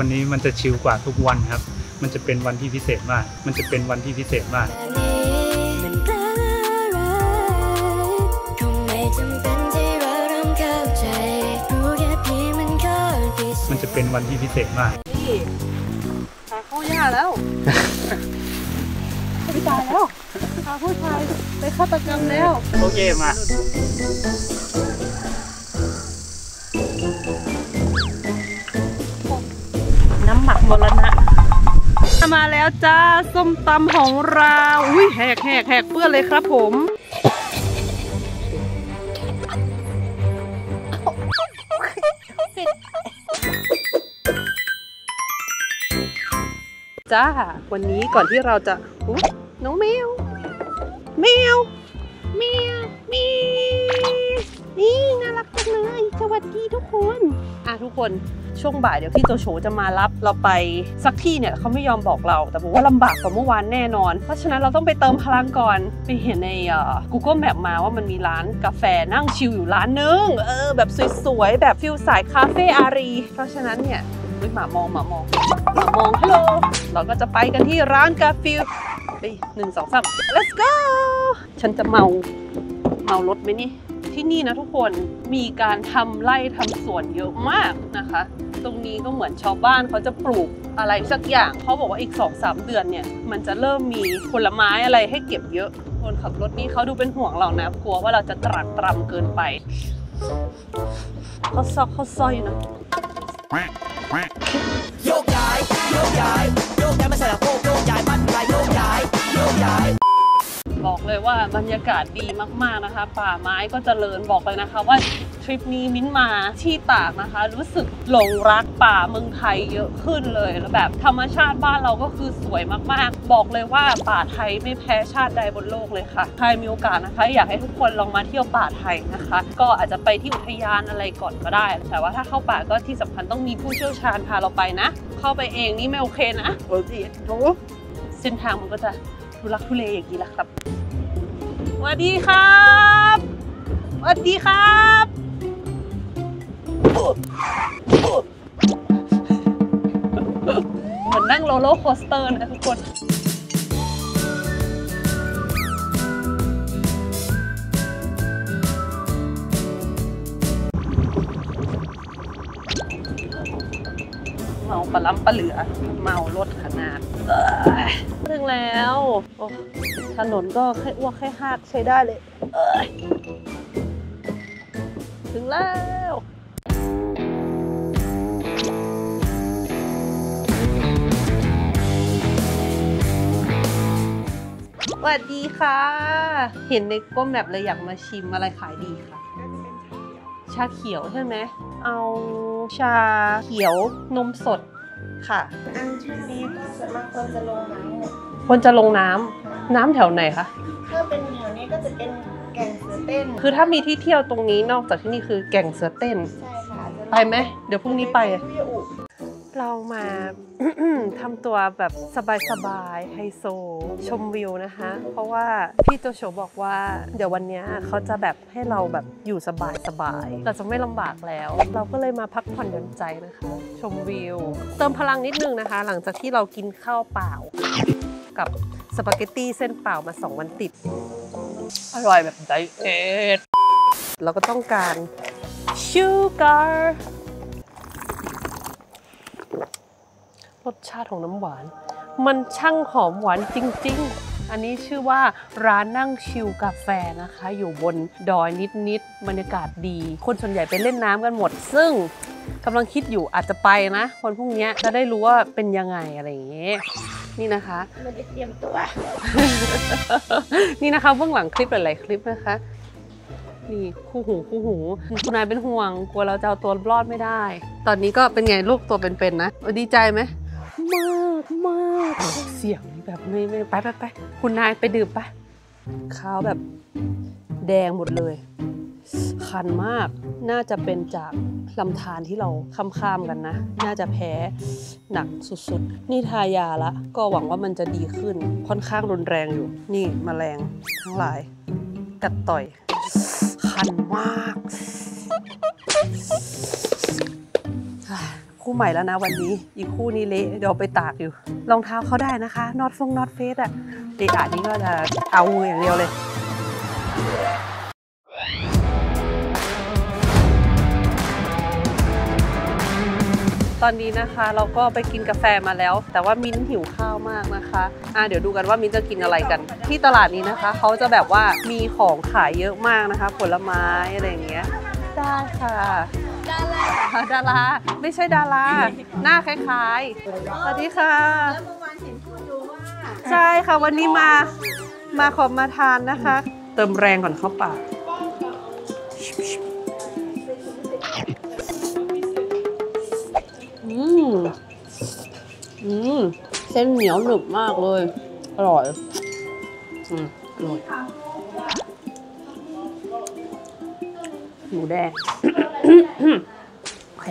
วันนี้มันจะชิลกว่าทุกวันครับมันจะเป็นวันที่พิเศษมากมันจะเป็นวันที่พิเศษมากมันจะเป็นวันที่พิเศษมากนี่พาเข้ายากแล้วไม่ตายแล้วพาผู้ชายไปฆาตกรรมแล้วโอเคมาน้ำหมักมรณะมาแล้วจ้าส้มตำของเราอุ้ยแหกเปื้อนเลยครับผมจ้าวันนี้ก่อนที่เราจะน้องแมวนี่น่ารักจังเลยสวัสดีทุกคนทุกคนช่วงบ่ายเดี๋ยวพี่โจโฉจะมารับเราไปสักที่เนี่ยเขาไม่ยอมบอกเราแต่บอกว่าลำบากกว่าเมื่อวานแน่นอนเพราะฉะนั้นเราต้องไปเติมพลังก่อนไปเห็นในGoogle Map มาว่ามันมีร้านกาแฟนั่งชิลอยู่ร้านนึงแบบสวยๆแบบฟิลสายคาเฟ่อารีเพราะฉะนั้นเนี่ยหมามองฮัลโหลเราก็จะไปกันที่ร้านกาแฟไป1 2 3 let's go ฉันจะเมารถไหมนี่ที่นี่นะทุกคนมีการทำไร่ทำสวนเยอะมากนะคะตรงนี้ก็เหมือนชาวบ้านเขาจะปลูกอะไรสักอย่างเขาบอกว่าอีก 2-3 เดือนเนี่ยมันจะเริ่มมีผลไม้อะไรให้เก็บเยอะคนขับรถนี่เขาดูเป็นห่วงเรานะกลัวว่าเราจะตรากตรำเกินไปเขาซอยอยู่นะโยกย้ายไม่ใช่ละโยกย้ายบ้านใครโยกย้ายบอกเลยว่าบรรยากาศดีมากๆนะคะป่าไม้ก็เจริญบอกเลยนะคะว่าทริปนี้มิ้นมาที่ตากนะคะรู้สึกหลงรักป่าเมืองไทยเยอะขึ้นเลยแล้วแบบธรรมชาติบ้านเราก็คือสวยมากๆบอกเลยว่าป่าไทยไม่แพ้ชาติใดบนโลกเลยค่ะใครมีโอกาสนะคะอยากให้ทุกคนลองมาเที่ยวป่าไทยนะคะก็อาจจะไปที่อุทยานอะไรก่อนก็ได้แต่ว่าถ้าเข้าป่าก็ที่สำคัญต้องมีผู้เชี่ยวชาญพาเราไปนะเข้าไปเองนี่ไม่โอเคนะโอ้ยเส้นทางมันก็จะทุลักทุเลอย่างนี้แหละครับสวัสดีครับเหมือนนั่งโรลเลอร์โคสเตอร์นะทุกคนเมาปลาล้ำปลาเหลือเมารถขนาดถึงแล้วถนนก็แค่อ้วกแค่หักใช้ได้เลยถึงแล้วสวัสดีค่ะเห็นในก้มแบบเลยอยากมาชิมอะไรขายดีค่ะชาเขียวใช่ไหมเอาชาเขียวนมสดค่ะช่วงนี้ก็ส่วนมากคนจะลงน้ำแถวไหนคะถ้าเป็นแถวนี้ก็จะเป็นแก่งเสือเต้นคือถ้ามีที่เที่ยวตรงนี้นอกจากที่นี่คือแก่งเสือเต้นใช่ค่ะไปไหมเดี๋ยวพรุ่งนี้ไปเรามา ทำตัวแบบสบายๆไฮโซชมวิวนะคะเพราะว่าพี่โจโฉบอกว่าเดี๋ยววันนี้เขาจะแบบให้เราแบบอยู่สบายๆเราจะไม่ลำบากแล้วเราก็เลยมาพักผ่อนหย่อนใจนะคะชมวิวเติมพลังนิดนึงนะคะหลังจากที่เรากินข้าวเปล่ากับสปาเกตตี้เส้นเปล่ามา2 วันติดอร่อยแบบไดเอทเราก็ต้องการชูการ์รสชาติของน้ำหวานมันช่างหอมหวานจริงๆอันนี้ชื่อว่าร้านนั่งชิลกาแฟนะคะอยู่บนดอยนิดบรรยากาศดีคนส่วนใหญ่ไปเล่นน้ำกันหมดซึ่งกำลังคิดอยู่อาจจะไปนะคนพวกนี้จะได้รู้ว่าเป็นยังไงอะไรอย่างเงี้ยนี่นะคะมันจะเตรียมตัวนี่นะคะเบื้องหลังคลิปหลายๆคลิปนะคะนี่คู่หูคุณนายเป็นห่วงกลัวเราจะเอาตัวรอดไม่ได้ตอนนี้ก็เป็นไงลูกตัวเป็นๆนะดีใจไหมมากเสียงแบบไม่ไปคุณนายไปดื่มไปข้าวแบบแดงหมดเลยคันมากน่าจะเป็นจากลำธารที่เราข้ามกันนะน่าจะแพ้หนักสุดๆนี่ทายาละก็หวังว่ามันจะดีขึ้นค่อนข้างรุนแรงอยู่นี่แมลงทั้งหลายกัดต่อยคันมากคู่ใหม่แล้วนะวันนี้อีกคู่นี้เละเดี๋ยวไปตากอยู่รองเท้าเขาได้นะคะน็อตเฟสอะเด็กนี้ก็จะเอาอย่างเดียวเลยตอนนี้นะคะเราก็ไปกินกาแฟมาแล้วแต่ว่ามิ้นหิวข้าวมากนะคะเดี๋ยวดูกันว่ามิ้นจะกินอะไรกันที่ตลาดนี้นะคะเขาจะแบบว่ามีของขายเยอะมากนะคะผลไม้อะไรอย่างเงี้ยได้ค่ะดาราไม่ใช่ดาราหน้าคล้ายๆสวัสดีค่ะแล้วเมื่อวานเห็นพูดอยู่ว่าใช่ค่ะวันนี้ขอมาทานนะคะเติมแรงก่อนเข้าปากเส้นเหนียวหนึบมากเลยอร่อยอร่อยหมูแดงโอเค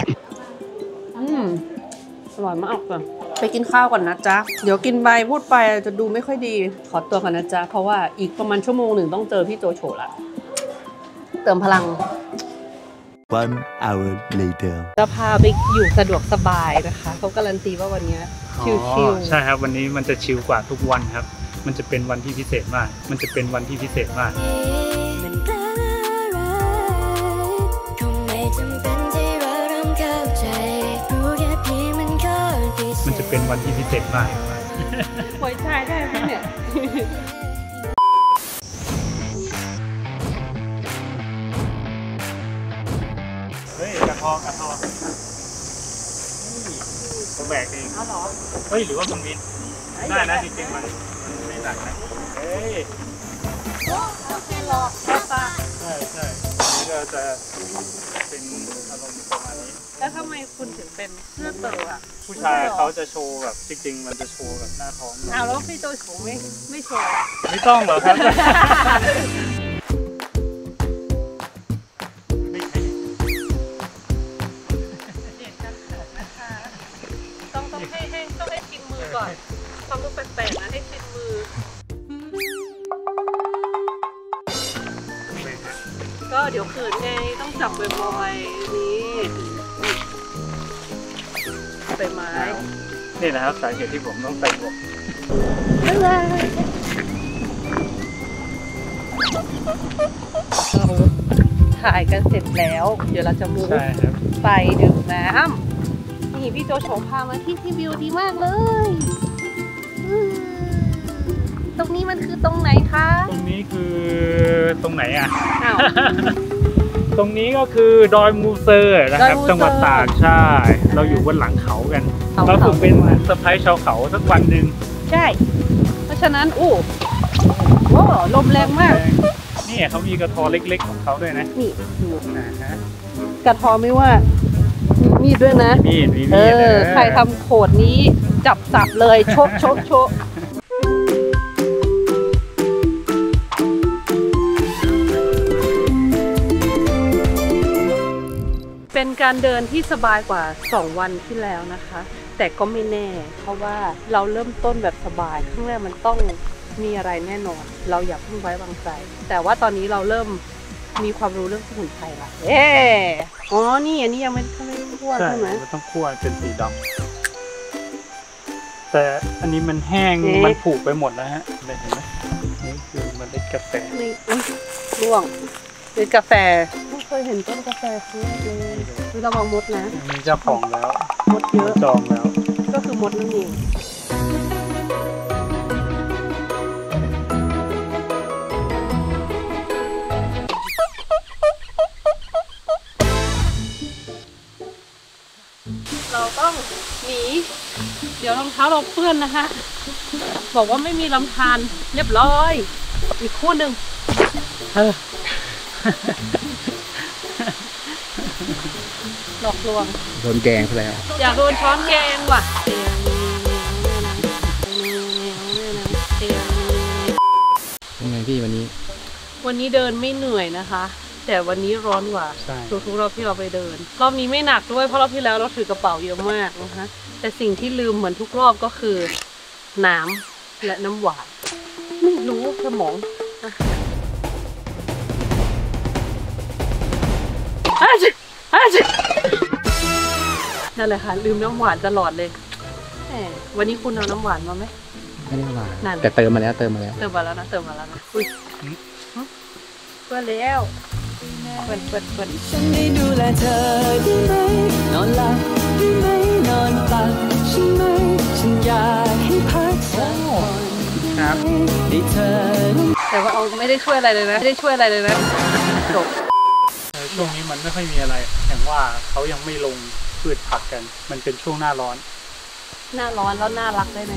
อร่อยมากเลยไปกินข้าวก่อนนะจ๊ะเดี๋ยวกินไปพูดไปจะดูไม่ค่อยดีขอตัวก่อนนะจ๊ะเพราะว่าอีกประมาณชั่วโมงหนึ่งต้องเจอพี่โจโฉละเติมพลัง 1 hour later จะพาไปอยู่สะดวกสบายนะคะเขาการันตีว่าวันนี้ชิลๆใช่ครับวันนี้มันจะชิลกว่าทุกวันครับมันจะเป็นวันที่พิเศษมากมันจะเป็นวันที่พิเศษมากไว้ใจได้ไหมเนี่ยกระทองตัวแบกเองอ๋อเหรอเฮ้ยหรือว่ามันวินได้นะจริงๆมันไม่หนักนะเฮ้ยโอเคหรอตาใช่นี่ก็จะเป็นอารมณ์ประมาณนี้แล้วทำไมคุณถึงเป็นเสื้อเต๋อผู้ชายเขาจะโชว์แบบจริงๆมันจะโชว์แบบหน้าท้องแล้วพี่โจโฉไม่โชว์ไม่ต้องหรอครับต้องให้ชิมมือก่อนความรู้แปลกๆนะให้ชิมมือก็เดี๋ยวขืนไงต้องจับบ่อยๆนี่ใบไม้นี่นะครับสาเหตุที่ผมต้องใส่หมวกเราถ่ายกันเสร็จแล้วเดี๋ยวเราจะมูฟไปดื่มน้ำนี่พี่โจโฉพามาที่วิวดีมากเลยตรงนี้มันคือตรงไหนคะตรงนี้คือตรงไหนอ่ะตรงนี้ก็คือดอยมูเซอร์นะครับจังหวัดตากใช่เราอยู่บนหลังเขากันเราถึงเป็นเซอร์ไพรส์ชาวเขาสักวันหนึ่งใช่เพราะฉะนั้นโอ้ลมแรงมากนี่เขามีกระทอเล็กๆของเขาด้วยนะนี่ดูกระทอไม่ว่ามีดด้วยนะมีดใครทำโขดนี้จับสับเลยโชกเป็นการเดินที่สบายกว่า2วันที่แล้วนะคะแต่ก็ไม่แน่เพราะว่าเราเริ่มต้นแบบสบายข้างแรกมันต้องมีอะไรแน่นอนเราอย่าเพิ่งไว้วางใจแต่ว่าตอนนี้เราเริ่มมีความรู้เรื่องสมุนไพรละอ๋อนี่อันนี้ยังไม่คั่วใช่ไหมต้องคั่วเป็นสีดำแต่อันนี้มันแห้งมันผุไปหมดแล้วฮะเห็นไหมนี่คือมันเป็นกาแฟนี่ร่วงเป็นกาแฟไม่เคยเห็นต้นกาแฟครั้งแรกเลยระวังมดนะมีเจ้าของแล้วมดเยอะจองแล้วก็คือมดนั่นเองเราต้องหนีเดี๋ยวรองเท้าเราเปื้อนนะคะบอกว่าไม่มีลำธารเรียบร้อยอีกคู่หนึ่งหลอกลวงโดนแกงซะแล้วอยากโดนช้อนแกงว่ะเป็นไงพี่วันนี้เดินไม่เหนื่อยนะคะแต่วันนี้ร้อนกว่าทุกรอบที่เราไปเดินรอบนี้ไม่หนักด้วยเพราะรอบที่แล้วเราถือกระเป๋าเยอะมากนะคะแต่สิ่งที่ลืมเหมือนทุกรอบก็คือน้ำและน้ำหวานไม่รู้สมองนั่นแหละค่ะลืมน้ำหวานตลอดเลยแหมวันนี้คุณเอาน้ำหวานมาไหมไม่ได้มานั่นแต่เติมมาแล้วนะอุ้ยเปิดแล้วเปิดฉันได้ดูแลเธอได้ไหมนอนหลับได้ไหมนอนตักใช่ไหมฉันอยากให้พักสักผ่อนครับให้เธอแต่ว่าเอาไม่ได้ช่วยอะไรเลยนะจบช่วงนี้มันไม่ค่อยมีอะไรอย่างว่าเขายังไม่ลงพืชผักกันมันเป็นช่วงหน้าร้อนแล้วน่ารักได้ไหม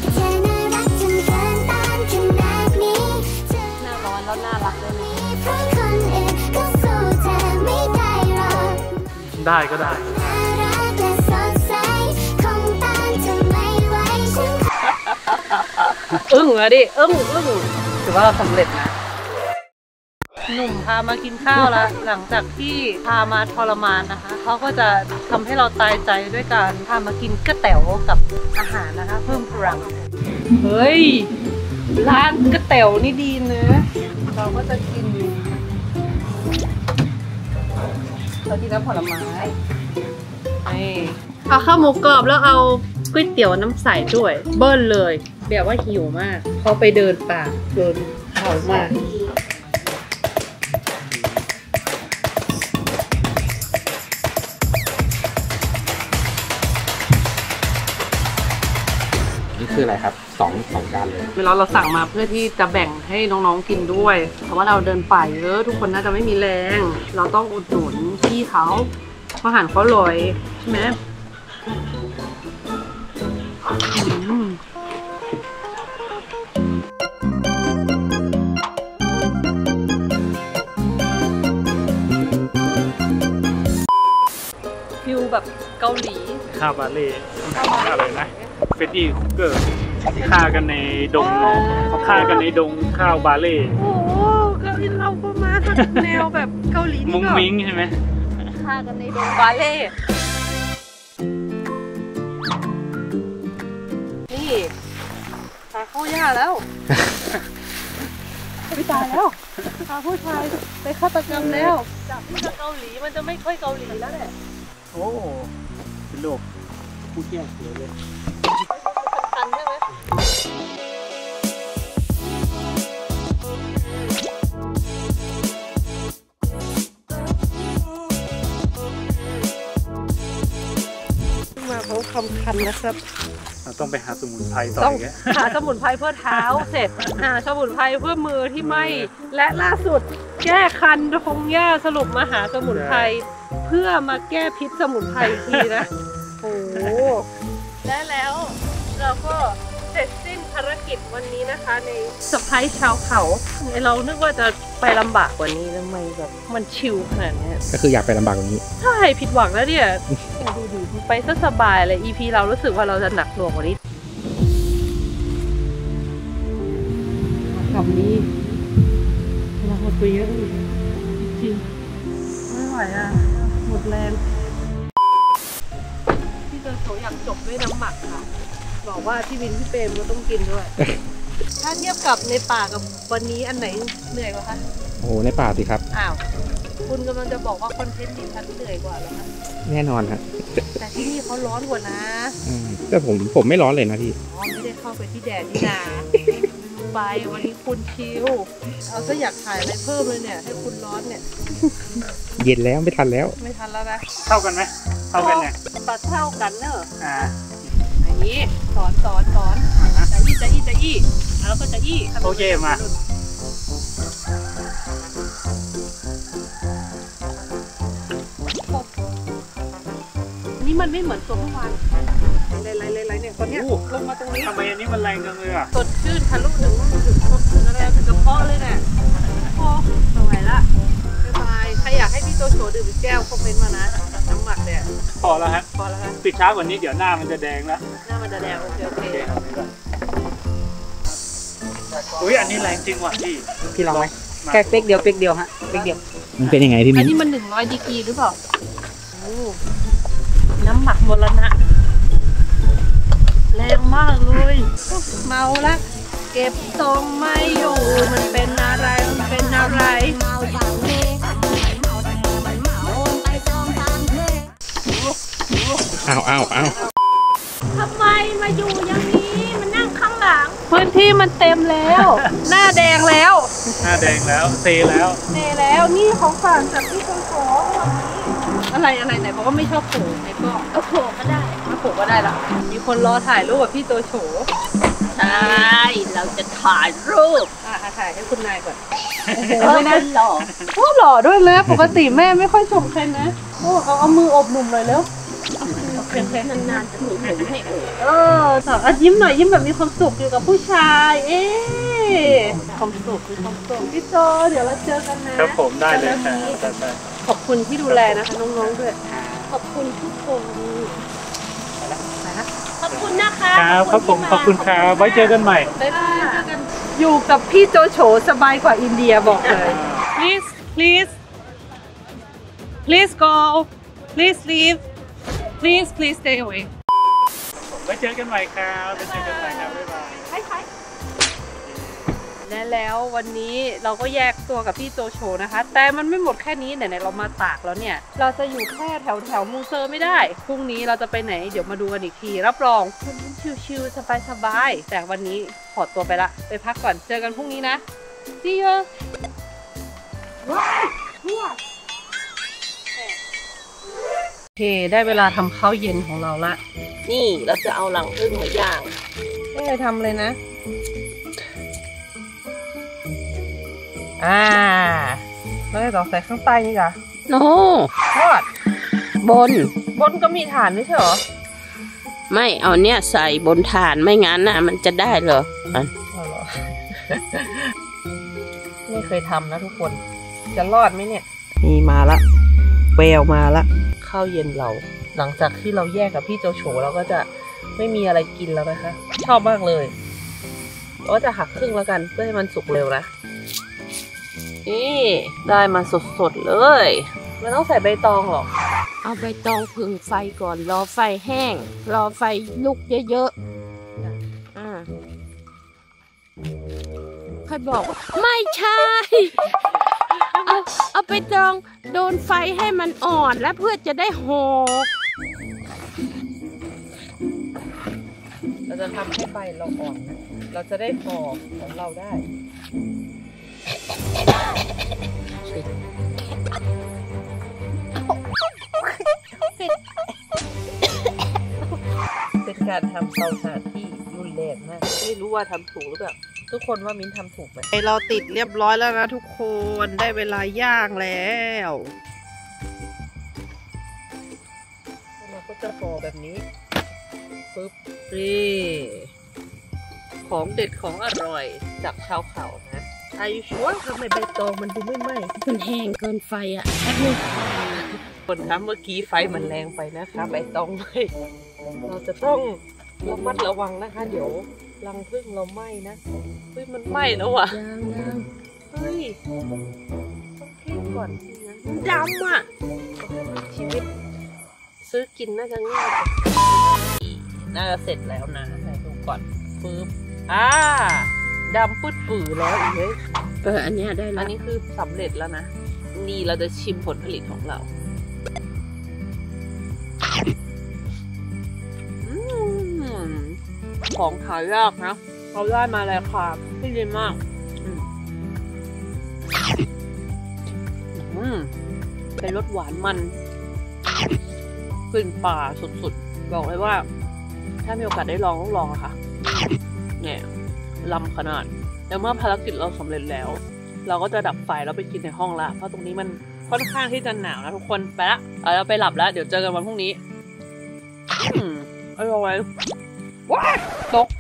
หน้าร้อนแล้วน่ารักได้ไหมได้ก็ได้อึ้งอะดิอึ้งถือว่าเราสำเร็จนะหนุ่มพามากินข้าวแล้วหลังจากที่พามาทรมานนะคะเขาก็จะทำให้เราตายใจด้วยการพามากินก๋วยเตี๋ยวกับอาหารนะคะเพิ่มพลังเฮ้ยร้านก๋วยเตี๋ยวนี่ดีนะเราก็จะกินน้ำผลไม้นี่เอาข้าวหมูกรอบแล้วเอาก๋วยเตี๋ยวน้ำใสด้วยเบิ้ลเลยแบบว่าหิวมากเขาไปเดินป่าเดินเขามากนี่คืออะไรครับสองจานเลยเวลาเราสั่งมาเพื่อที่จะแบ่งให้น้องๆกินด้วยเพราะว่าเราเดินป่าเยอะทุกคนน่าจะไม่มีแรงเราต้องอุดหนุนพี่เขาอาหารเขาอร่อยใช่ไหมฟิลแบบเกาหลีข้าวบาเล่อะไรนะเฟดดี้คุกเกอร์ฆ่ากันในดงเขาฆ่ากันในดงข้าวบาเล่โอ้โหเกาหลีเราก็มาแนวแบบเกาหลีนี่ก็มุ้งมิ้งใช่ไหมฆ่ากันในดงบาเล่นี่พาเข้าย่าแล้วไม่ตายแล้วพาผู้ชายไปฆาตกรรมแล้วจากที่จะเกาหลีมันจะไม่ค่อยเกาหลีแล้วแหละโอ้เป็นโลกผู้เที่ยวเสียเลยทันใช่ไหมมาเพราะคำคันนะครับเราต้องไปหาสมุนไพรต่อต้องหาสมุนไพรเพื่อเท้าเสร็จหาสมุนไพรเพื่อมือที่ไหม้และล่าสุดแก้คันคงย่าสรุปมาหาสมุนไพรเพื่อมาแก้พิษสมุนไพรทีนะโอ้โหและแล้วเราก็เสร็จสิ้นภารกิจวันนี้นะคะในเซอร์ไพรส์ชาวเขาเรานึกว่าจะไปลำบากกว่านี้ทำไมแบบมันชิลขนาดนี้ก็คืออยากไปลำบากกว่านี้ใช่ผิดหวังแล้วเนี่ยดูดิไปซะสบายเลย EP เรารู้สึกว่าเราจะหนักหน่วงกว่านี้คำนี้เราหมดไปเยอะจริงไม่ไหวอ่ะหมดแรงพี่เจอโถอยากจบด้วยน้ำหมักค่ะบอกว่าพี่วินพี่เปรมก็ต้องกินด้วย ถ้าเทียบกับในป่ากับวันนี้อันไหนเหนื่อยกว่าคะโอ้ในป่าสิครับอ้าวคุณกำลังจะบอกว่าคอนเทนต์ดิฉันเหนื่อยกว่าเหรอคะแน่นอนครับแต่ที่นี่เขาร้อนกว่านะแต่ผมไม่ร้อนเลยนะพี่อ๋อไม่ได้เข้าไปที่แดดนี่นาไปวันนี้คุณชิลเอาซะอยากถ่ายอะไรเพิ่มเลยเนี่ยให้คุณร้อนเนี่ยเย็นแล้วไม่ทันแล้วนะเท่ากันไหมเท่ากันเนี่ยตัดเท่ากันเนอะอย่างนี้สอนจะอี้แล้วก็จะอี้โอเคมานี่มันไม่เหมือนตัวเมื่อวานอะไรเนี่ยตอนเนี้ยลงมาตรงนี้ทำไมอันนี้มันแรงจังเลยอ่ะสดชื่นทะลุถึงอะไรถึงกระเพาะเลยเนี่ยพอสบายละบ๊ายบายใครอยากให้พี่โจโฉดื่มแก้วคอมเมนต์มานะน้ำหมักเนี่ยพอแล้วฮะปิดช้ากว่านี้เดี๋ยวหน้ามันจะแดงแล้วหน้ามันจะแดงโอเคอุ้ยอันนี้แรงจริงว่ะพี่ลองไหมแค่เป๊กเดียวฮะเป๊กเดียวมันเป็นยังไงพี่มิ้นอันนี้มัน100ดีกรีหรือเปล่าน้ำหมักมรณะแรงมากเลยเมาละเก็บทรงไม่อยู่มันเป็นอะไรอ้าวทำไมมาอยู่อย่างนี้มันนั่งข้างหลังพื้นที่มันเต็มแล้ว หน้าแดงแล้วหน้าแดงแล้วเซแล้วเน่แล้วนี่ของฝากจากพี่คนโขอะไรไหนบอกว่าไม่ชอบโขไหนก็เอาโขกก็ได้มาโขก็ได้ละมีคนรอถ่ายรูปกับพี่โจโฉใช่เราจะถ่ายรูปถ่ายให้คุณนายก่อนไม่น่าหล่อโอ้หล่อด้วยนะปกติแม่ไม่ค่อยชมใครนะโอ้เอามืออบหนุ่มหน่อยแล้วนานๆจะมีผมให้โอบสาวยิ้มหน่อยยิ้มแบบมีความสุขอยู่กับผู้ชายความสุขมีความสุขพี่โจเดี๋ยวเราเจอกันนะครับผมได้เลยครับได้ขอบคุณที่ดูแลนะคะน้องๆด้วยขอบคุณทุกคนไปนะขอบคุณนะคะครับผมขอบคุณครับไว้เจอกันใหม่ได้เจอกันอยู่กับพี่โจโฉสบายกว่าอินเดียบอกเลย please go please leave please stay away ไว้เจอกันใหม่ครับไว้เจอกันใหม่ครับบ๊ายบายและแล้ววันนี้เราก็แยกตัวกับพี่โจโฉนะคะแต่มันไม่หมดแค่นี้ไหนๆเรามาตากแล้วเนี่ยเราจะอยู่แค่แถวมูเซอร์ไม่ได้พรุ่งนี้เราจะไปไหนเดี๋ยวมาดูกันอีกทีรับรองชิลๆสบายๆแต่วันนี้ขอตัวไปละไปพักก่อนเจอกันพรุ่งนี้นะ See you โอเคได้เวลาทำข้าวเย็นของเราละนี่เราจะเอาหลังพึ่งมาย่างทำเลยนะแล้วต่อใส่ข้างใต้นี่ค่ะโน่ทอดบนบนก็มีฐานไม่ใช่เหรอไม่เอาเนี่ยใส่บนฐานไม่งั้นน่ะมันจะได้เหรอไม่เคยทำนะทุกคนจะรอดไหมเนี่ยนี่มาละแววมาละข้าวเย็นเราหลังจากที่เราแยกกับพี่โจโฉเราก็จะไม่มีอะไรกินแล้วนะคะชอบมากเลยก็จะหักครึ่งแล้วกันเพื่อให้มันสุกเร็วนะนี่ได้มาสดๆเลยไม่ต้องใส่ใบตองหรอกเอาใบตองผึ่งไฟก่อนรอไฟแห้งรอไฟลุกเยอะๆใครบอกว่าไม่ใช่เอาไปตองโดนไฟให้มันอ่อนแล้วเพื่อจะได้ห่อเราจะทำให้ใบเราอ่อนนะเราจะได้ห่อของเราได้เป็นการทำเตาถ่านที่รุนแรงมากไม่รู้ว่าทำถูกหรือเปล่าทุกคนว่ามิ้นทำถูกไหมเราติดเรียบร้อยแล้วนะทุกคนได้เวลาย่างแล้วเราก็จะห่อแบบนี้ปึ๊บนี่ของเด็ดของอร่อยจากชาวเขานะอายุชัวร์ทำไมใบตองมันดูไม่ไหม้มันแห้งเกินไฟอ่ะแป๊บนึงคนคะเมื่อกี้ไฟมันแรงไปนะคะใบตองไหม้เราจะต้องระมัดระวังนะคะเดี๋ยวรังผึ้งเราไหม้นะเฮ้ยมันไหม้แล้วอ่ะยังเฮ้ยต้องเทก่อนนะดำอ่ะชีวิตซื้อกินน่าจะง่ายน่าจะเสร็จแล้วนะไหนดูก่อนปึ๊บดำปื้ดปื้อแล้วอีกเลยอันเนี้ยได้อัแล้นวนี้คือสำเร็จแล้วนะนี่เราจะชิมผลผลิตของเราของขายยากนะเราได้มาแล้วค่ะที่ดีมากเป็นรสหวานมันกลิ่นป่าสุดๆบอกเลยว่าถ้ามีโอกาสได้ลองต้องลองอะค่ะเนี่ยล้ำขนาดแล้วเมื่อภารกิจเราสำเร็จแล้วเราก็จะดับไฟแล้วไปกินในห้องละเพราะตรงนี้มันค่อนข้างที่จะหนาวนะทุกคนไปละเราไปหลับแล้วเดี๋ยวเจอกันวันพรุ่งนี้อร่อยว้าตก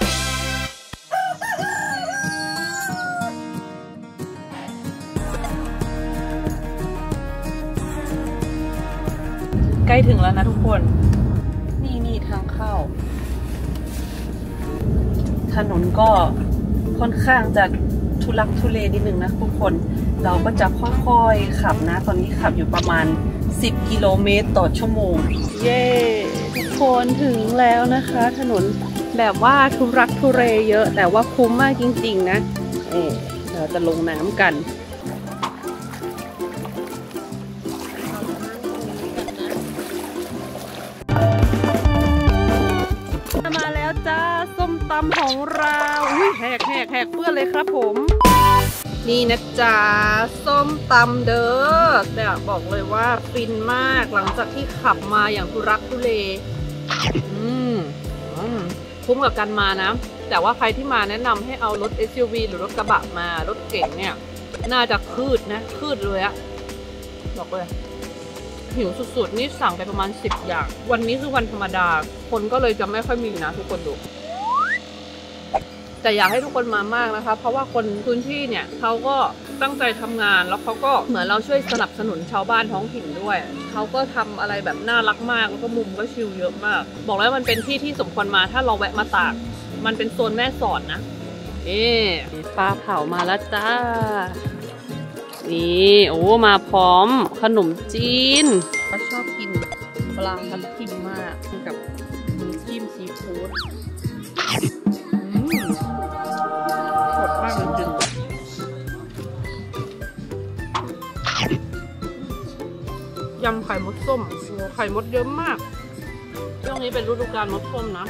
ใกล้ถึงแล้วนะทุกคนนี่ทางเข้าถนนก็ค่อนข้างจะทุลักทุเลนิดนึงนะทุกคนเราก็จะค่อยๆขับนะตอนนี้ขับอยู่ประมาณ10 กิโลเมตรต่อชั่วโมงเย้ทุกคนถึงแล้วนะคะถนนแบบว่าทุรักทุเลเยอะแต่ว่าคุ้มมากจริงๆนะเราจะลงน้ำกันแล้วจ้าส้มตำของเราอุ้ยแหกเพื่อนเลยครับผมนี่นะจ๊ะส้มตำเด้อแต่บอกเลยว่าฟินมากหลังจากที่ขับมาอย่างทุรักทุเลคุ้มกับการมานะแต่ว่าใครที่มาแนะนำให้เอารถ SUV หรือรถกระบะมารถเก๋งเนี่ยน่าจะคืดเลยอะบอกเลยหิวสุดๆนี่สั่งไปประมาณ10อย่างวันนี้คือวันธรรมดาคนก็เลยจะไม่ค่อยมีนะทุกคนดูแต่อยากให้ทุกคนมามากนะคะเพราะว่าคนพื้นที่เนี่ยเขาก็ตั้งใจทำงานแล้วเขาก็เหมือนเราช่วยสนับสนุนชาวบ้านท้องถิ่นด้วยเขาก็ทำอะไรแบบน่ารักมากแล้วก็มุมก็ชิลเยอะมากบอกแล้วมันเป็นที่ที่สมควรมาถ้าเราแวะมาตากมันเป็นโซนแม่สอดนะปลาเผามาแล้วจ้านี่โอ้มาพร้อมขนมจีนเขาชอบกินปลาทับทิมมากกับน้ำจิ้มซีฟู้ดสดมากจริงยำไข่มดส้มไข่มดเยอะมากช่วงนี้เป็นฤดูกาลมดส้มนะ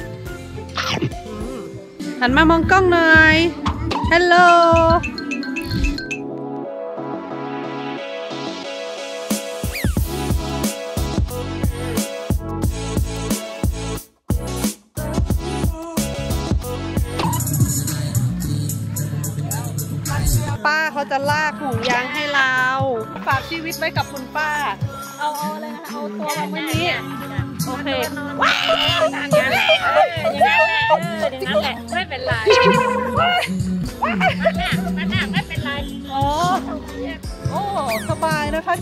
หันมามองกล้องหน่อยฮัลโหลป้าเขาจะลากห่วงยางให้เราฝากชีวิตไว้กับคุณป้าเอาเลยนะเอาตัวแบบนี้โอเคอย่างนั้นแหละไม่เป็นไรมันไม่เป็นไรโอ้สบายนะคะ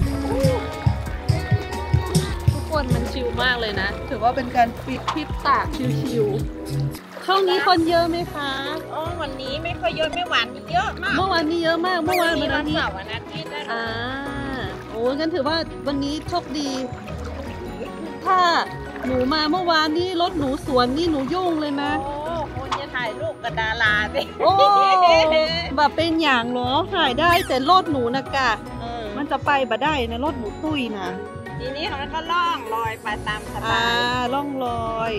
ทุกคนมันชิลมากเลยนะถือว่าเป็นการปิดทริปตากชิลๆช่วงนี้คนเยอะไหมคะวันนี้ไม่ค่อยเยอะไม่หวานเยอะมากเมื่อวานนี้เยอะมากเมื่อวานวันเสาร์วันอาทิตย์โอ้งั้นถือว่าวันนี้โชคดีถ้าหนูมาเมื่อวานนี้รถหนูสวนนี่หนูยุ่งเลยนะคนจะถ่ายรูปกับดาราไปโอ้แบบเป็นอย่างเหรอถ่ายได้แต่รถหนูนะกะมันจะไปบ่ได้นะรถหนูตุ้ยนะทีนี้เขาก็ล่องลอยไปตามสบายล่องลอย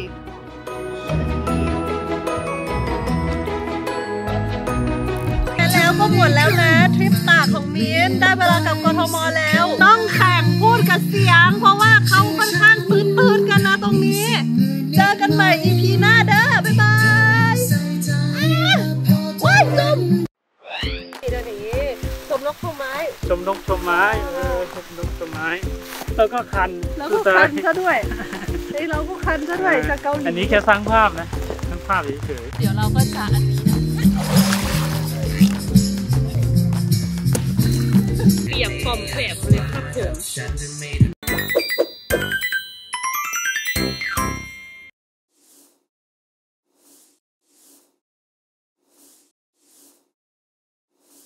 แล้วก็หมดแล้วนะทริปตากของมิ้นได้เวลากลับกทมแล้วต้องแข่งพูดกับเสียงเพราะว่าเขาค่อนข้างปืนกันนะตรงนี้เจอกันใหม่ EP หน้าเด้อบ๊ายบายว้ายจุ่มเดี๋ยวนี้ชมนกชมไม้ชมนกชมไม้แล้วก็คันซะด้วยเราก็คันซะด้วยจากเกาหลีอันนี้แค่สร้างภาพนะสร้างภาพเฉยๆเดี๋ยวเราก็จะอันนี้นะเปียกปอมแปบเลยครับผม